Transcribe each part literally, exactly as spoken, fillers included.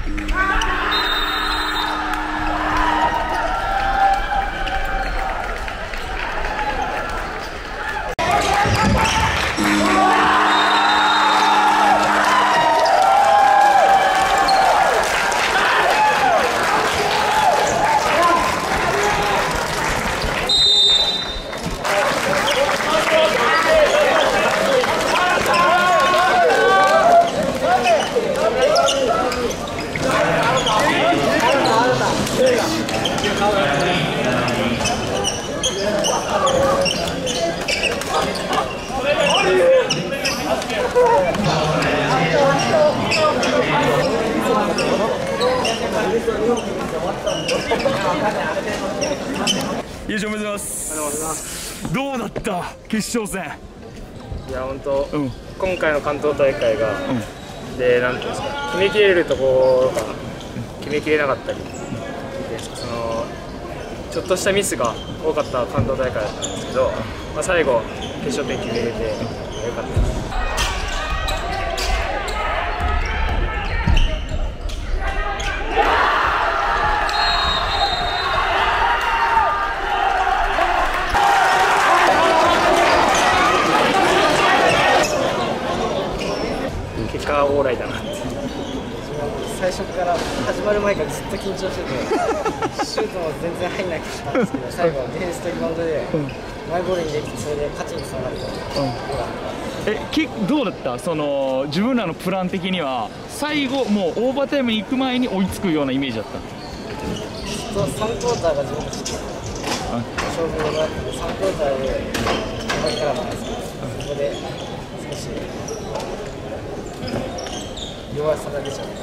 優勝おめでとうございます。どうだった決勝戦。 いや本当、 うん、 今回の関東大会が、うん、でなんていうんですか、決めきれるところが決めきれなかったり、うん、でそのちょっとしたミスが多かった関東大会だったんですけど、まあ、最後決勝点決めれてよかったです。結果はオーライだなって。 最初から始まる前からずっと緊張しててシュートも全然入んなくてたんですけど、最後はディフェンスとリバウンドでマイボールにできて、それで勝ちにつながった。うん、 えきどうだった、その自分らのプラン的には最後もうオーバータイムに行く前に追いつくようなイメージだった。 さんクォーターが自分たちで勝負があってさんクォーターで終わりたかったんですけど、そこで少し弱さが出ちゃって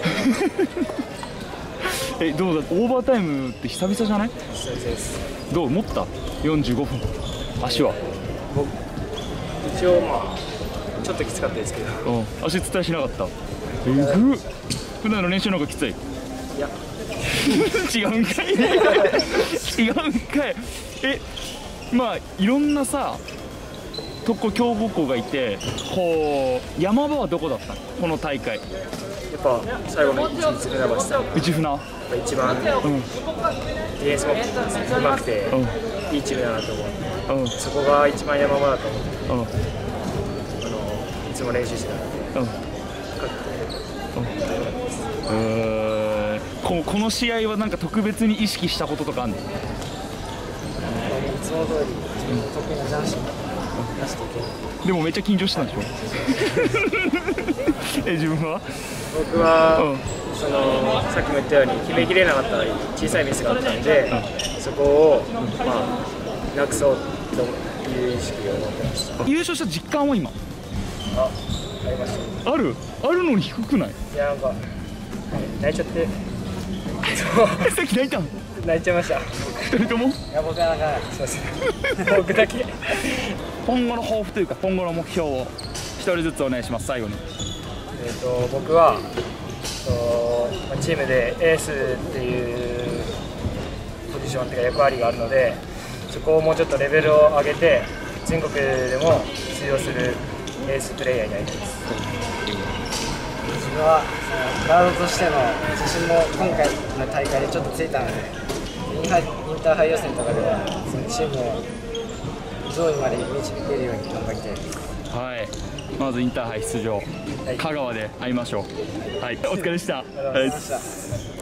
えどうだ、オーバータイムって久々じゃない？ 久々です。 どう持ったよんじゅうごふん足は？ 僕一応まあちょっときつかったですけど、 うん、足伝えしなかった。えぐっ、普段の練習の方がきつい？いや違うんかい違うんかい。えまあいろんなさとこ強豪校がいて、こう山場はどこだったのこの大会？ やっぱ最後の内船橋さん、 内船一番、うん、ディフェンスもうまくて、うん、いいチームだなと思う、うん、そこが一番山場だと思って、うん、あのいつも練習してたので、うん、 えー、こ, この試合はなんか特別に意識したこととかあるの？いつも通り自分の得意なジャンシー出していける。 でもめっちゃ緊張してたんでしょえ自分は僕は、うん、そのさっきも言ったように決めきれなかった小さいミスがあったんで、うん、そこを、まあ、なくそうという意識を持ってました。 優勝した実感は今あ、ありました。 あるあるのに低くない？ いやなんか泣いちゃってさっき泣いたの？ 泣いちゃいました。 ふたりとも？いや僕はなんかそうです僕だけ今後の抱負というか今後の目標を一人ずつお願いします。最後にえーと僕はとチームでエースっていうポジションというか役割があるので、そこをもうちょっとレベルを上げて全国でも通用するエースプレイヤーになりたいです。 自分はガードとしての自信も今回の大会でちょっとついたので、インハイインターハイ予選とかではそのチームを上位まで導けるように頑張りたいです。 はい、まずインターハイ出場、はい、香川で会いましょう。はい、お疲れでした。 ありがとうございました。